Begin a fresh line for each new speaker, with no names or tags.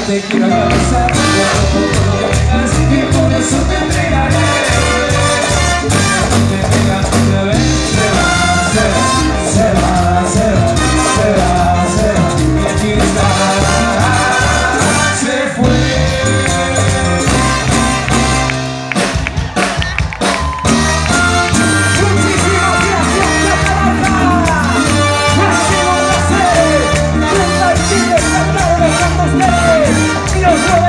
te quiero abrazar todo lo que tengas y por eso te entregaré. Te entregas otra vez, se va, se va, se va, se va, se va, se va, y aquí está, se fue. Muchísimas gracias, Catalana. Ha sido un placer compartir esta tarde con ustedes. Dios